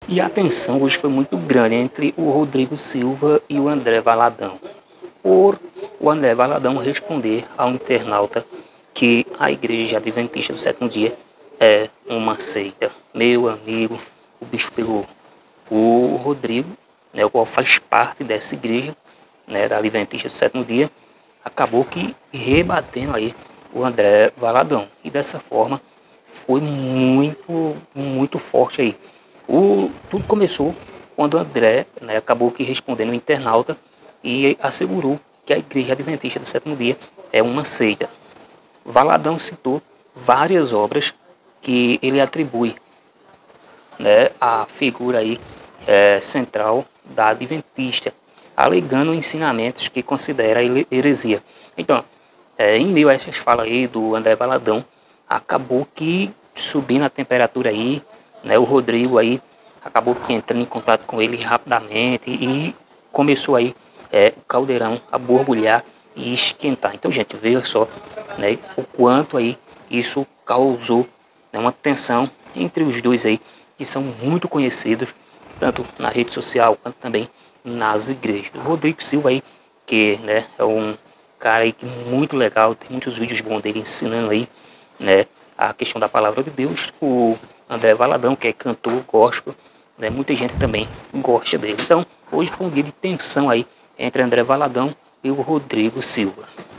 E a tensão hoje foi muito grande entre o Rodrigo Silva e o André Valadão, por o André Valadão responder ao internauta que a Igreja Adventista do Sétimo Dia é uma seita. Meu amigo, o bicho pegou. O Rodrigo, né, o qual faz parte dessa igreja, né, da Adventista do Sétimo Dia, acabou que rebatendo aí o André Valadão. E dessa forma foi muito forte aí. Tudo começou quando o André, né, acabou que respondendo o internauta e assegurou que a Igreja Adventista do Sétimo Dia é uma seita. Valadão citou várias obras que ele atribui, né, à figura aí central da Adventista, alegando ensinamentos que considera heresia. Então, em meio a essas falas aí do André Valadão, acabou que subindo a temperatura aí, né, o Rodrigo aí acabou que entrando em contato com ele rapidamente e começou aí o caldeirão a borbulhar e esquentar. Então, gente, veja só, né, o quanto aí isso causou, né, uma tensão entre os dois aí, que são muito conhecidos, tanto na rede social quanto também nas igrejas. O Rodrigo Silva aí, que, né, é um cara aí que muito legal, tem muitos vídeos bons dele ensinando aí, né, a questão da palavra de Deus. O André Valadão, que é cantor gospel, né, muita gente também gosta dele. Então, hoje foi um dia de tensão aí entre André Valadão e o Rodrigo Silva.